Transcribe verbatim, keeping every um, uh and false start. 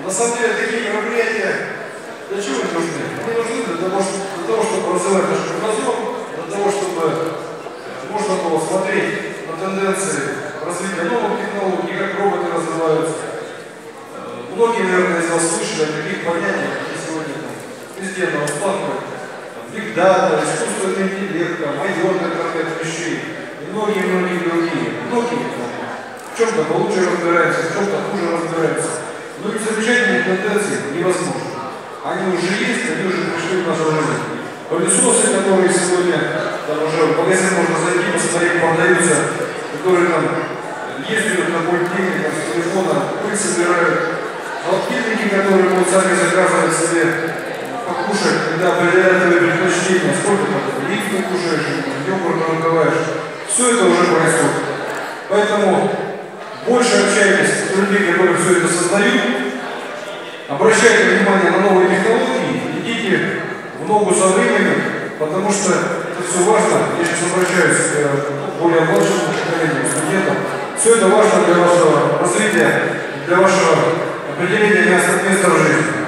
На самом деле такие мероприятия для чего они нужны? Они нужны для того, чтобы, для того, чтобы развивать наш кругозор, для того, чтобы можно было смотреть на тенденции развития новых технологий, как роботы развиваются. Многие, наверное, из вас слышали о таких понятиях, как сегодня там, везде на устах, биг дата, искусственный интеллект, майор интернет вещей и многие-многие другие. Многие в чем-то мы лучше разбираемся, в чем-то хуже разбираемся. Но ведь замечательные тенденции невозможно. Они уже есть, они уже пришли в нашу жизнь. Пылесосы, которые сегодня, там уже в магазин можно зайти, посмотреть, продаются, которые там ездят на поликлиниках с телефона, пыль собирают. Холодильники, которые будут сами заказывать себе покушать, когда определяют твои предпочтения, сколько там яиц ты кушаешь, йогурт разговариваешь. Все это уже происходит. Поэтому больше общайтесь с людьми, которые все это создают, обращайте внимание на новые технологии, идите в ногу со временем, потому что это все важно. Я сейчас обращаюсь к более младшему поколению, студентам. Все это важно для вашего развития, для вашего определения места, места в жизни.